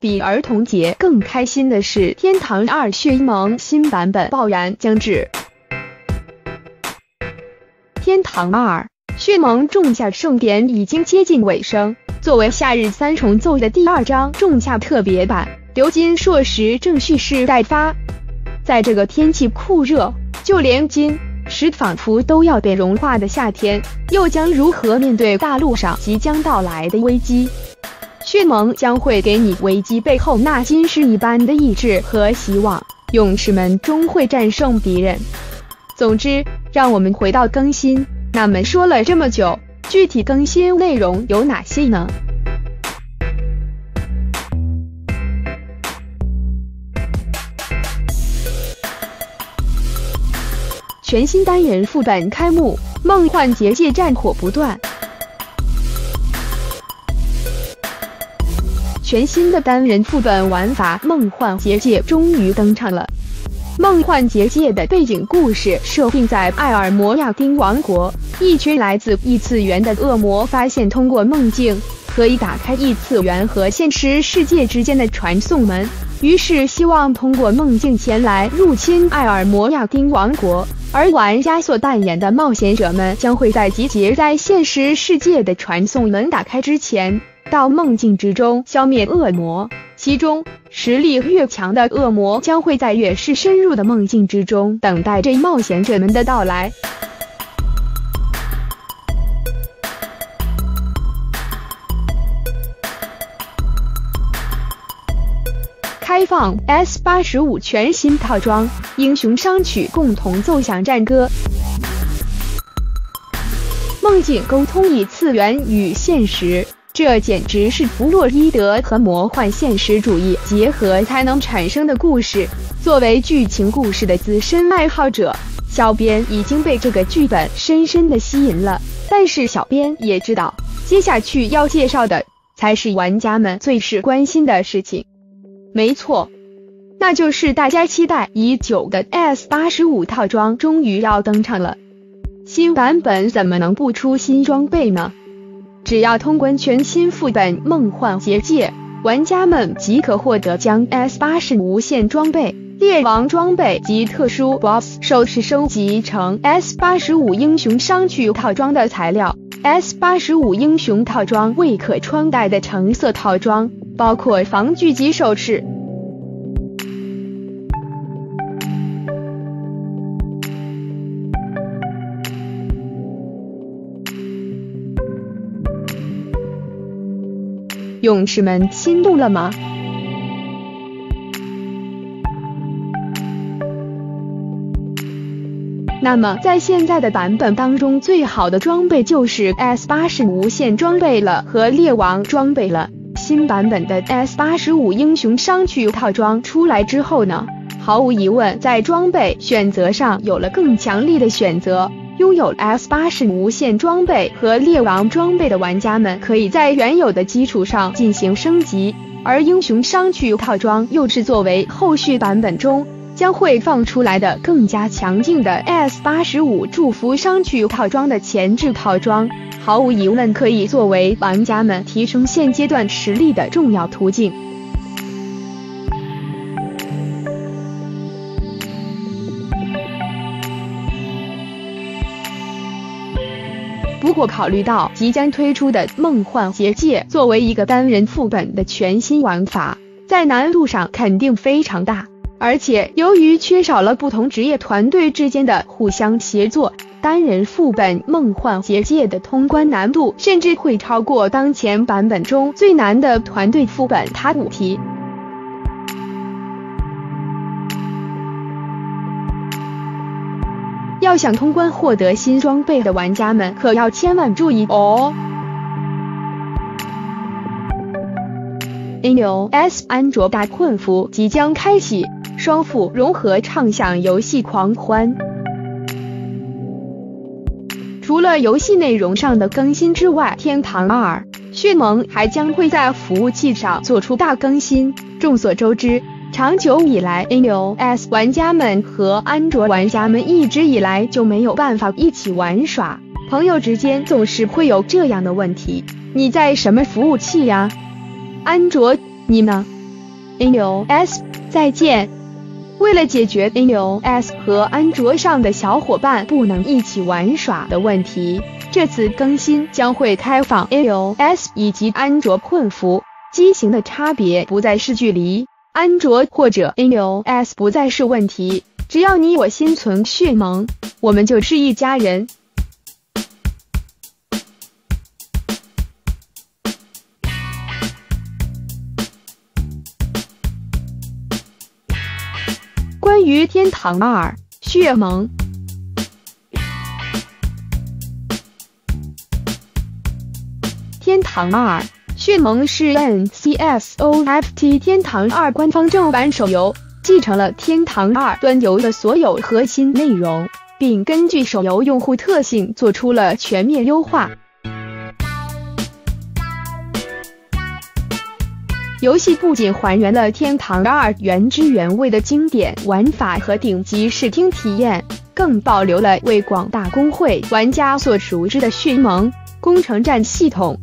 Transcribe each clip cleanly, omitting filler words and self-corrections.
比儿童节更开心的是，《天堂2：血盟》新版本爆然将至。《天堂2：血盟》仲夏盛典已经接近尾声，作为夏日三重奏的第2章仲夏特别版，流金硕石正蓄势待发。在这个天气酷热，就连金石仿佛都要被融化的夏天，又将如何面对大陆上即将到来的危机？血盟将会给你危机背后那金石一般的意志和希望，勇士们终会战胜敌人。总之，让我们回到更新。那么说了这么久，具体更新内容有哪些呢？全新单人副本开幕，梦幻结界战火不断。全新的单人副本玩法梦幻结界终于登场了。梦幻结界的背景故事设定在艾尔摩亚丁王国，一群来自异次元的恶魔发现通过梦境可以打开异次元和现实世界之间的传送门，于是希望通过梦境前来入侵艾尔摩亚丁王国，而玩家所扮演的冒险者们将会在集结在现实世界的传送门打开之前，到梦境之中消灭恶魔，其中实力越强的恶魔将会在越是深入的梦境之中等待着冒险者们的到来。开放 S85 全新套装，英雄商曲共同奏响战歌。梦境沟通异次元与现实，这简直是弗洛伊德和魔幻现实主义结合才能产生的故事。作为剧情故事的资深爱好者，小编已经被这个剧本深深地吸引了。但是小编也知道，接下去要介绍的才是玩家们最是关心的事情。没错，那就是大家期待已久的 S85 套装终于要登场了。新版本怎么能不出新装备呢？只要通关全新副本梦幻结界，玩家们即可获得将 S85 无限装备、猎王装备及特殊 BOSS 首饰升级成 S85 英雄商曲套装的材料。S85 英雄套装为可穿戴的橙色套装，包括防具及首饰。勇士们心动了吗？那么在现在的版本当中，最好的装备就是 S85 无限装备了和猎王装备了。新版本的 S85 英雄商曲套装出来之后呢，毫无疑问在装备选择上有了更强力的选择。拥有 S85 无限装备和猎王装备的玩家们可以在原有的基础上进行升级，而英雄商曲套装又是作为后续版本中将会放出来的更加强劲的 S85 祝福商曲套装的前置套装，毫无疑问可以作为玩家们提升现阶段实力的重要途径。不过考虑到即将推出的梦幻结界作为一个单人副本的全新玩法，在难度上肯定非常大，而且由于缺少了不同职业团队之间的互相协作，单人副本梦幻结界的通关难度甚至会超过当前版本中最难的团队副本塔5题。要想通关获得新装备的玩家们可要千万注意哦。NOS 安卓大困服即将开启，双副融合畅享游戏狂欢。除了游戏内容上的更新之外，天堂2血盟还将会在服务器上做出大更新。众所周知，长久以来 iOS 玩家们和安卓玩家们一直以来就没有办法一起玩耍，朋友之间总是会有这样的问题，你在什么服务器呀？安卓，你呢？ iOS 再见。为了解决 iOS 和安卓上的小伙伴不能一起玩耍的问题，这次更新将会开放 iOS 以及安卓混符，机型的差别不再是距离，安卓或者 iOS 不再是问题，只要你我心存迅猛，我们就是一家人。关于天堂2血盟，天堂2血盟是 NCSOFT 天堂2官方正版手游，继承了天堂2端游的所有核心内容，并根据手游用户特性做出了全面优化。游戏不仅还原了天堂2原汁原味的经典玩法和顶级视听体验，更保留了为广大公会玩家所熟知的血盟攻城战系统。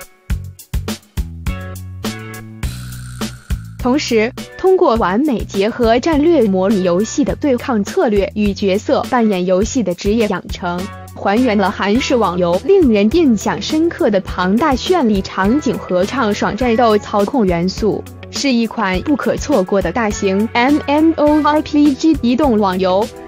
同时，通过完美结合战略模拟游戏的对抗策略与角色扮演游戏的职业养成，还原了韩式网游令人印象深刻的庞大绚丽场景和畅爽战斗操控元素，是一款不可错过的大型 MMORPG 移动网游。